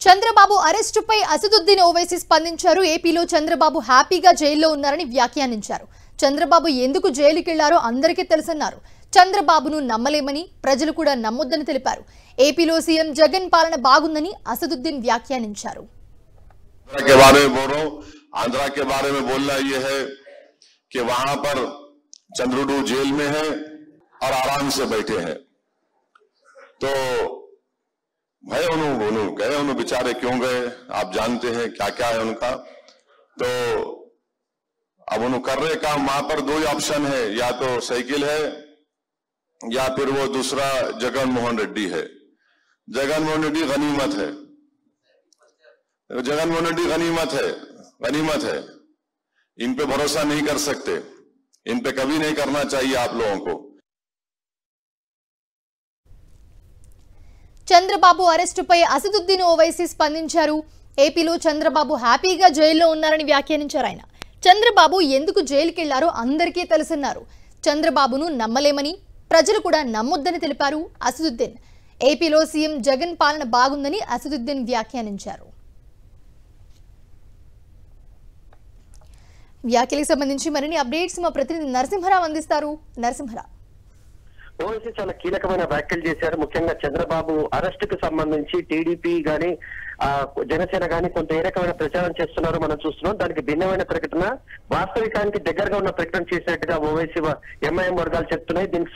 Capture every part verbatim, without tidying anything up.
చంద్రబాబు అరెస్టుపై అసదుద్దీన్ ఓవైసీ స్పందించారు. ఏపీలో చంద్రబాబు హ్యాపీగా జైల్లో ఉన్నారని వ్యాఖ్యానించారు. చంద్రబాబు ఎందుకు జైలుకి వెళ్లారో అందరికీ తెలుసన్నారు. చంద్రబాబును నమ్మలేమని, ప్రజలు కూడా నమ్మొద్దని తెలిపారు. ఏపీలో సీఎం జగన్ పాలన బాగుందని అసదుద్దీన్ వ్యాఖ్యానించారు. के बारे में बोल रहा हूं, आंध्रा के बारे में बोलना यह है कि वहां पर चंद्रुडू जेल में है और आराम से बैठे हैं। तो भाई उन्होंने गए, उन्होंने बेचारे क्यों गए आप जानते हैं, क्या क्या है उनका। तो अब उन्होंने कर रहे काम, वहां पर दो ही ऑप्शन है, या तो साइकिल है या फिर वो दूसरा जगन मोहन रेड्डी है। जगन मोहन रेड्डी गनीमत है, जगन मोहन रेड्डी गनीमत है, गनीमत है। इन पे भरोसा नहीं कर सकते, इन पे कभी नहीं करना चाहिए आप लोगों को। చంద్రబాబు అరెస్టుపై అసదుద్దీన్ ఓవైసీ స్పందించారు. ఏపీలో చంద్రబాబు హ్యాపీగా జైల్లో ఉన్నారని వ్యాఖ్యానించారు. ఆయన చంద్రబాబు ఎందుకు జైలుకి వెళ్లారో అందరికీ తెలుసన్నారు. చంద్రబాబును నమ్మలేమని, ప్రజలు కూడా నమ్మొద్దని తెలిపారు అసదుద్దీన్. ఏపీలో సీఎం జగన్ పాలన బాగుందని అసదుద్దీన్ వ్యాఖ్యానించారు. వ్యాఖ్యలకు సంబంధించి మరిన్ని అప్డేట్స్ మా ప్రతినిధి నరసింహరావు అందిస్తారు. నరసింహరావు, ఓవైసీ చాలా కీలకమైన వ్యాఖ్యలు చేశారు. ముఖ్యంగా చంద్రబాబు అరెస్ట్ కు సంబంధించి టీడీపీ గాని ఆ జనసేన గాని కొంత ఏ రకమైన ప్రచారం చేస్తున్నారో మనం చూస్తున్నాం. దానికి భిన్నమైన ప్రకటన, వాస్తవికానికి దగ్గరగా ఉన్న ప్రకటన చేసినట్టుగా ఓవైసీ ఎంఐఎం వర్గాలు చెప్తున్నాయి. దీనికి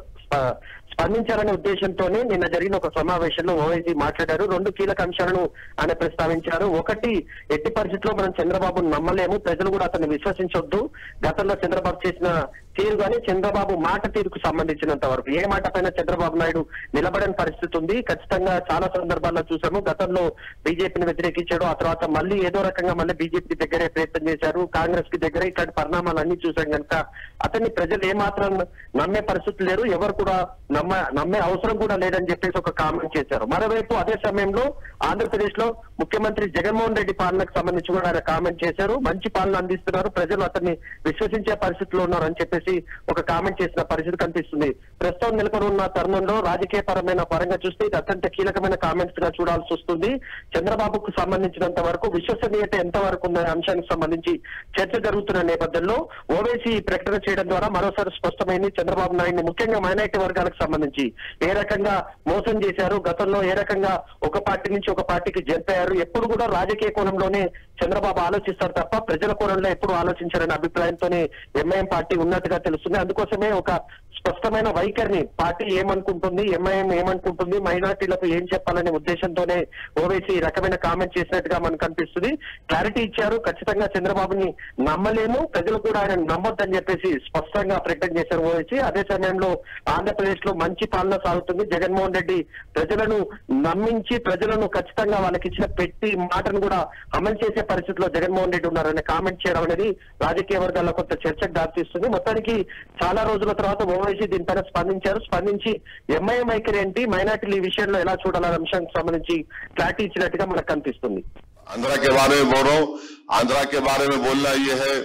స్పందించాలనే ఉద్దేశంతోనే నిన్న జరిగిన ఒక సమావేశంలో ఓవైసీ మాట్లాడారు. రెండు కీలక అంశాలను ఆయన ప్రస్తావించారు. ఒకటి, ఎట్టి పరిస్థితుల్లో మనం చంద్రబాబును నమ్మలేము, ప్రజలు కూడా అతన్ని విశ్వసించొద్దు. గతంలో చంద్రబాబు చేసిన తీరు కానీ చంద్రబాబు మాట తీరుకు సంబంధించినంత వరకు ఏ మాట పైన చంద్రబాబు నాయుడు నిలబడని పరిస్థితి ఉంది. ఖచ్చితంగా చాలా సందర్భాల్లో చూసాము. గతంలో బీజేపీని వ్యతిరేకించాడు, ఆ తర్వాత మళ్ళీ ఏదో రకంగా మళ్ళీ బీజేపీ దగ్గరే ప్రయత్నం చేశారు, కాంగ్రెస్ కి దగ్గర ఇట్లాంటి పరిణామాలు అన్ని చూసాం కనుక అతన్ని ప్రజలు ఏమాత్రం నమ్మే పరిస్థితి లేరు, ఎవరు కూడా నమ్మ నమ్మే అవసరం కూడా లేదని చెప్పేసి ఒక కామెంట్ చేశారు. మరోవైపు అదే సమయంలో ఆంధ్రప్రదేశ్ లో ముఖ్యమంత్రి జగన్మోహన్ రెడ్డి పాలనకు సంబంధించి కూడా ఆయన కామెంట్ చేశారు. మంచి పాలన అందిస్తున్నారు, ప్రజలు అతన్ని విశ్వసించే పరిస్థితిలో ఉన్నారు అని చెప్పేసి ఒక కామెంట్ చేసిన పరిస్థితి కనిపిస్తుంది. ప్రస్తుతం నెలకొని ఉన్న తరుణంలో రాజకీయ పరమైన పరంగా చూస్తే ఇది అత్యంత కీలకమైన కామెంట్స్ గా చూడాల్సి వస్తుంది. చంద్రబాబుకు సంబంధించినంత వరకు విశ్వసనీయత ఎంత వరకు ఉన్న అంశానికి సంబంధించి చర్చ జరుగుతున్న నేపథ్యంలో ఓవైసీ ప్రకటన చేయడం ద్వారా మరోసారి స్పష్టమైంది. చంద్రబాబు నాయుడిని ముఖ్యంగా మైనారిటీ వర్గాలకు సంబంధించి ఏ రకంగా మోసం చేశారు, గతంలో ఏ రకంగా ఒక పార్టీ నుంచి ఒక పార్టీకి జరిపారు. ఎప్పుడు కూడా రాజకీయ కోణంలోనే చంద్రబాబు ఆలోచిస్తారు తప్ప ప్రజల కోణంలో ఎప్పుడు ఆలోచించారనే అభిప్రాయంతోనే ఎంఐఎం పార్టీ ఉన్నట్టుగా తెలుస్తుంది. అందుకోసమే ఒక స్పష్టమైన వైఖరిని పార్టీ ఏమనుకుంటుంది, ఎంఐఎం ఏమనుకుంటుంది, మైనార్టీలకు ఏం చెప్పాలనే ఉద్దేశంతోనే ఓవైసీ ఈ రకమైన కామెంట్ చేసినట్టుగా మనకు కనిపిస్తుంది. క్లారిటీ ఇచ్చారు, ఖచ్చితంగా చంద్రబాబుని నమ్మలేము, ప్రజలు కూడా ఆయన నమ్మొద్దని చెప్పేసి స్పష్టంగా ప్రకటన చేశారు ఓవైసీ. అదే సమయంలో ఆంధ్రప్రదేశ్ లో మంచి పాలన సాగుతుంది, జగన్మోహన్ రెడ్డి ప్రజలను నమ్మించి ప్రజలను ఖచ్చితంగా వాళ్ళకి ఇచ్చిన పెట్టి మాటను కూడా అమలు చేసే పరిస్థితిలో జగన్మోహన్ రెడ్డి ఉన్నారని కామెంట్ చేయడం అనేది రాజకీయ వర్గాల్లో కొంత చర్చకు దారితీస్తుంది. మొత్తానికి చాలా రోజుల తర్వాత ఓవైసీ దీనిపైన స్పందించారు. స్పందించి ఎంఐఎం వైఖరి ఏంటి, మైనార్టీలు ఈ విషయంలో ఎలా చూడాలనే అంశానికి సంబంధించి క్లారిటీ ఇచ్చినట్టుగా మనకు కనిపిస్తుంది. आंध्रा के बारे में बोल रहा हूं, आंध्रा के बारे में बोलना यह है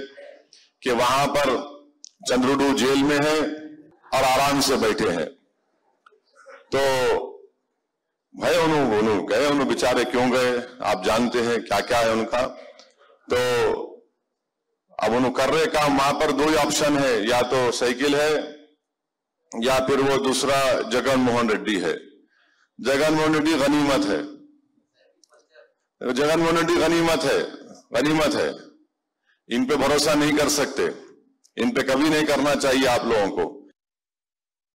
कि वहां पर चंद्रुडू जेल में है और आराम से बैठे हैं। तो भाई उन्होंने गए, उन्होंने बेचारे क्यों गए आप जानते हैं, क्या क्या है उनका। तो अब उन्होंने कर रहे काम, वहां पर दो ही ऑप्शन है, या तो साइकिल है या फिर वो दूसरा जगन मोहन रेड्डी है। जगन मोहन रेड्डी गनीमत है, जगन मोहन रेड्डी गनीमत है, गनीमत है। इन पे भरोसा नहीं कर सकते, इन पे कभी नहीं करना चाहिए आप लोगों को।